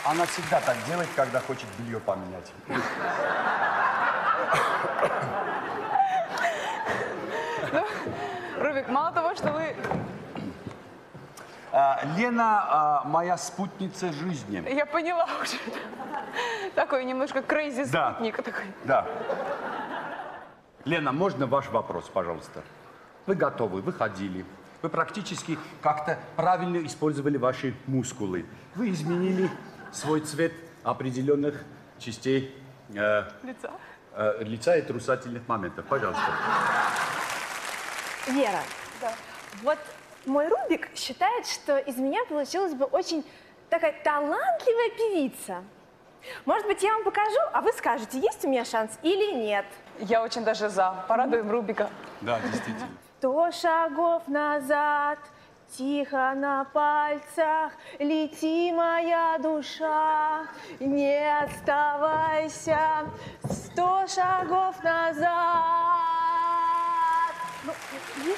Она всегда так делает, когда хочет белье поменять. Ну, Рубик, мало того, что вы... Лена моя спутница жизни. Я поняла уже. Такой немножко крейзи Да. спутник. Такой. Да. Лена, можно ваш вопрос, пожалуйста? Вы готовы, вы ходили. Вы практически как-то правильно использовали ваши мускулы. Вы изменили свой цвет определенных частей лица и трусательных моментов. Пожалуйста. Вера, Да. вот мой Рубик считает, что из меня получилась бы очень такая талантливая певица. Может быть, я вам покажу, а вы скажете, есть у меня шанс или нет. Я очень даже за. Порадуем Рубика. Да, действительно. 100 шагов назад, тихо на пальцах, лети, моя душа, не оставайся. 100 шагов назад. Ну, есть?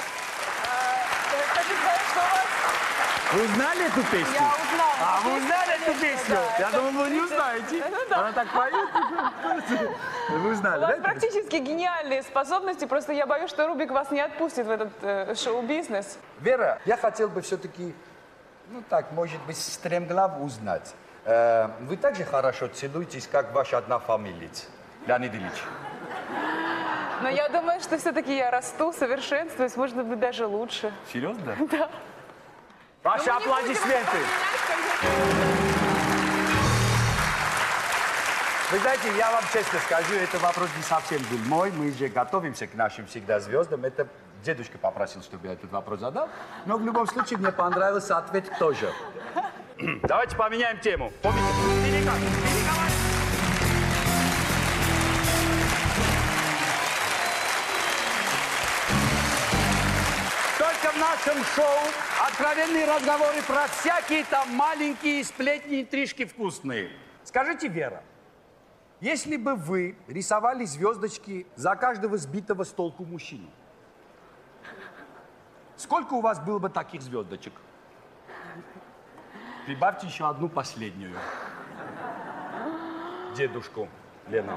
Хочу сказать, что у вас... Вы узнали эту песню? Я узнала. А, вы узнали эту песню? Да, Я это думал, вы не действительно- узнаете. Ну да. Она так поет. Вы узнали, У да? вас эту практически гениальные способности, просто я боюсь, что Рубик вас не отпустит в этот шоу-бизнес. Вера, я хотел бы все-таки, ну так, может быть, стремглав узнать. Вы так же хорошо целуетесь, как ваша однофамилец, Леонид Ильич? Но я думаю, что все-таки я расту, совершенствуюсь, может быть, даже лучше. Серьезно? Да. Ваши Ну, мы не будем аплодисменты. вспоминать, Вы знаете, я вам честно скажу, этот вопрос не совсем был мой. Мы же готовимся к нашим всегда звездам. Это дедушка попросил, чтобы я этот вопрос задал. Но в любом случае мне понравился ответ тоже. Давайте поменяем тему. Помните? Только в нашем шоу откровенные разговоры про всякие там маленькие сплетни, интрижки вкусные. Скажите, Вера, если бы вы рисовали звездочки за каждого сбитого с толку мужчину, сколько у вас было бы таких звездочек? Прибавьте еще одну последнюю. Дедушку, Лена.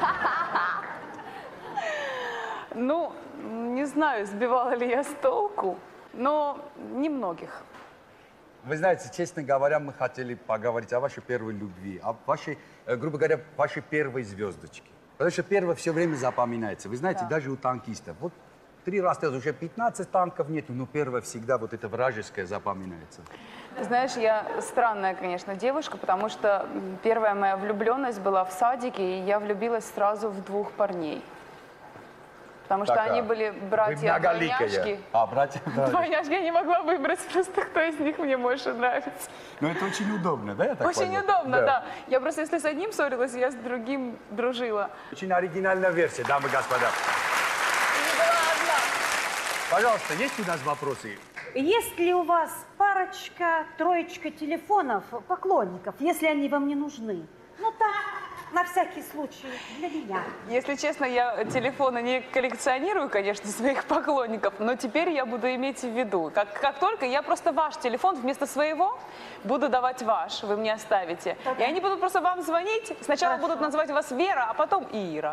Ну, не знаю, сбивала ли я с толку, но немногих. Вы знаете, честно говоря, мы хотели поговорить о вашей первой любви, о вашей, грубо говоря, вашей первой звездочке. Потому что первая все время запоминается. Вы знаете, Да. даже у танкистов. Вот 3 раза уже 15 танков нету, но первая всегда вот это вражеское запоминается. Ты знаешь, я странная, конечно, девушка, потому что первая моя влюбленность была в садике, и я влюбилась сразу в 2 парней. Потому что Так, они а были Вы братья-двойняшки. многоликая. А, братья, да. Двойняшки, я не могла выбрать просто, кто из них мне больше нравится. Но это очень удобно, да, я так Очень понял? удобно, да. Я просто, если с одним ссорилась, я с другим дружила. Очень оригинальная версия, дамы и господа. И была одна. Пожалуйста, есть у нас вопросы? Есть ли у вас парочка, троечка телефонов поклонников, если они вам не нужны? Ну так, на всякий случай, для меня. Если честно, я телефоны не коллекционирую, конечно, своих поклонников, но теперь я буду иметь в виду. Как только я просто ваш телефон вместо своего буду давать ваш, вы мне оставите. И они будут просто вам звонить. Сначала Хорошо. будут называть вас Вера, а потом Ира.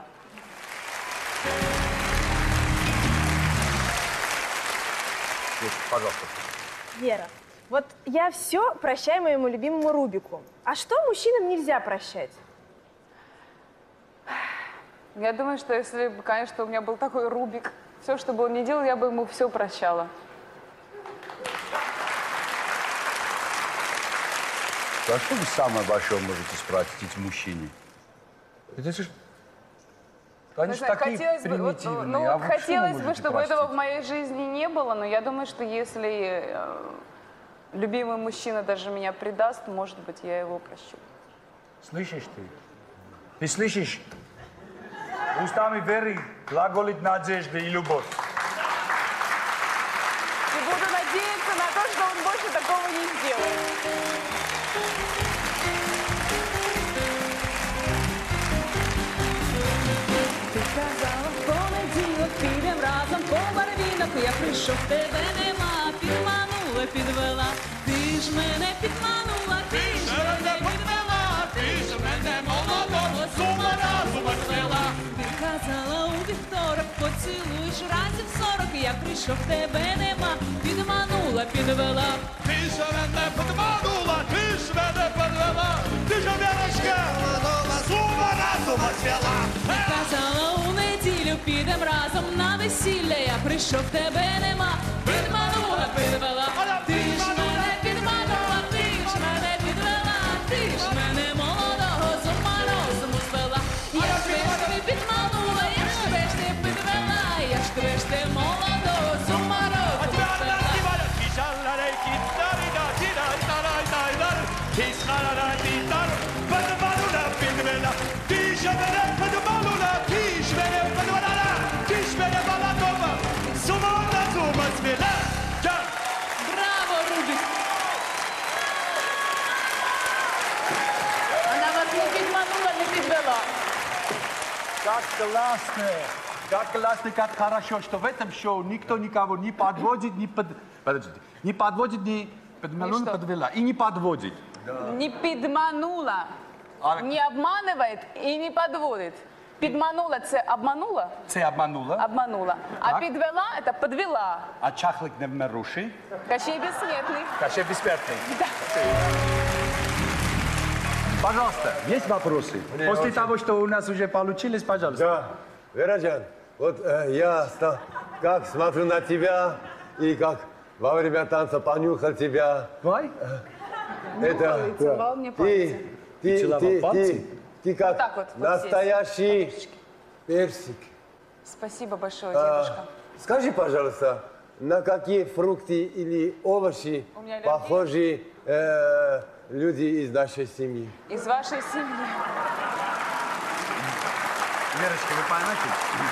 Пожалуйста. Вера, вот я все прощаю моему любимому Рубику. А что мужчинам нельзя прощать? Я думаю, что если бы, конечно, у меня был такой Рубик, все, что бы он ни делал, я бы ему все прощала. А что вы самое большое можете простить мужчине? Это же... Они Не же знаю, такие хотелось бы, примитивные. ну, А вот вы что хотелось бы, можете чтобы этого в простить? моей жизни не было, но я думаю, что если любимый мужчина даже меня предаст, может быть, я его прощу. Слышишь ты? Ты слышишь? Устами веры глаголит надежда и любовь. И буду надеяться на то, что он больше такого не сделает. Ти казала в понеділок, підем разом по барвінок. Я прийшов, тебе нема, підманула, підвела. Ти ж мене підманула, ти ж мене підвела. я прийшов, тебе нема. Підманула, підвела. Ти ж мене підманула, ти ж мене підвела. Ти ж, Верочка, з ума разума звела. Казала у неділю, підем разом на весілля. Я прийшов, тебе нема. Підманула, підвела. Ти ж мене підманула, ти ж мене підвела. Ти ж мене молодого з ума розуму звела. Я ж тебе підманула, я ж тебе підвела. Я ж тебе молодого з ума розуму звела. Браво, Рубик! Она вас не підманула, не підвела. Как классно! Как классно, как хорошо, что в этом шоу никто никого не подводит, Подождите. Не подводит, не подманула, что? подвела. И не подводит. Не підманула, не обманывает и не подводит. Підманула – це обманула? Це обманула. Обманула. А Так. підвела – это подвела. А чахлик невмируший. Кощей бессмертный. Кощей бессмертный. Пожалуйста, есть вопросы? После того, что у нас уже получилось, пожалуйста. Да, Верочка, вот я как смотрю на тебя и как во время танца понюхал тебя. Давай. Нюхал и целовал мне пальцы. Целовал пальцы? Ты как Вот так вот, вот настоящий здесь, персик. Спасибо большое, дедушка. Скажи, пожалуйста, на какие фрукты или овощи У меня аллергия. похожи люди из нашей семьи? Из вашей семьи. Верочка, вы поймете?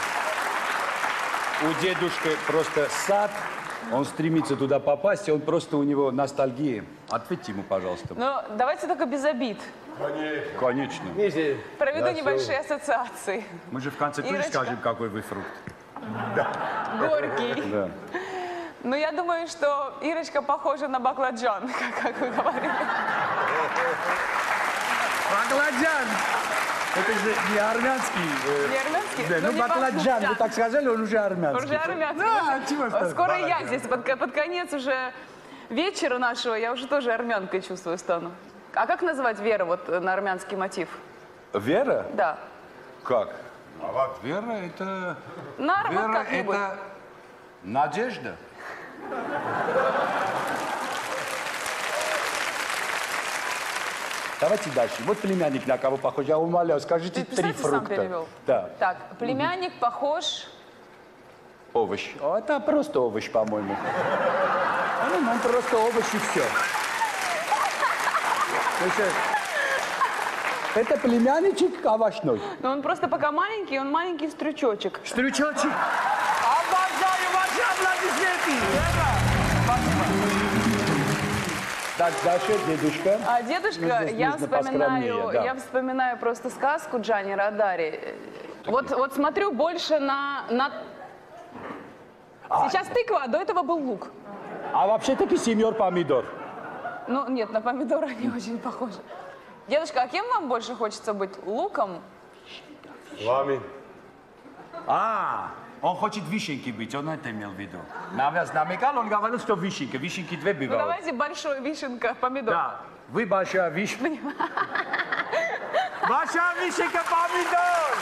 У дедушки просто сад, он стремится туда попасть, и он просто у него ностальгия. Ответьте ему, пожалуйста. Ну, давайте только без обид. Конечно. Видите, Проведу наш небольшие ассоциации. Мы же в конце тоже Ирочка. скажем, какой вы фрукт. Горький. Да. Ну, я думаю, что Ирочка похожа на баклажан, как вы говорили. Бакладжан! Это же не армянский. Не армянский? Да, ну не бакладжан, вы так сказали, он уже армянский. Уже армянский. Да, чего ж Скоро и я здесь, под конец уже вечера нашего, я уже тоже армянкой чувствую стану. А как называть Вера вот на армянский мотив? Вера? Да. Как? Вера это... На вот Вера как-нибудь. это надежда. Давайте дальше. Вот племянник на кого похож. Я умоляю, скажите Ты, три кстати, сам фрукта. перевел. Да. Так, племянник похож... Овощ. О, это просто овощ, по-моему. Ну, он просто овощ и все. Это племянничек овощной. Ну, он просто пока маленький, он маленький стручочек. Стручочек. Обожаю ваши аплодисменты. Так, дальше дедушка. А дедушка, Ну, здесь я нужно вспоминаю, поскромнее, да. я вспоминаю просто сказку Джани Родари. Вот смотрю больше на... Сейчас тыква, а до этого был лук. А вообще-таки сеньор помидор. Ну, нет, на помидора не очень похожи. Дедушка, а кем вам больше хочется быть? Луком? Вами. Он хочет вишенки быть, он это имел в виду. Намекал, он говорил, что вишенка. Вишенки две Ну, бывают. давайте большой вишенка, помидор. Да, вы большая вишенка. Большая вишенка помидор!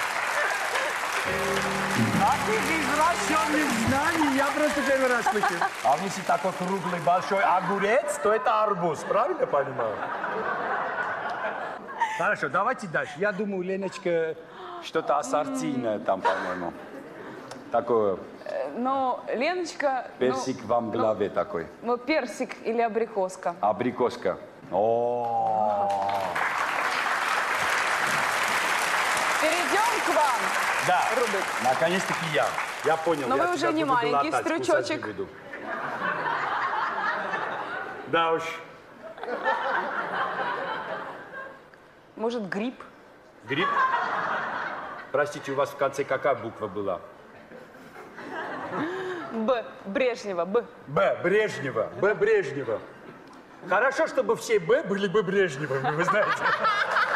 Таких извращенных знаний я просто первый раз слышу. А если такой круглый большой огурец, то это арбуз, правильно понимаю? Хорошо, давайте дальше. Я думаю, Леночка, что-то ассортийное там, по-моему. Такое, Ну, Леночка... персик вам в голове такой. Ну, персик или абрикоска. Абрикоска. О. Перейдем к вам. Да, Рубик. наконец-таки я. Я понял. Но я вы тебя уже не буду маленький латать, кусать стручочек. не буду. Да уж. Может, гриб? Гриб? Простите, у вас в конце какая буква была? Б. Брежнева. Б. Б. Брежнева. Б. Брежнева. Хорошо, чтобы все Б были бы Брежневыми, вы знаете.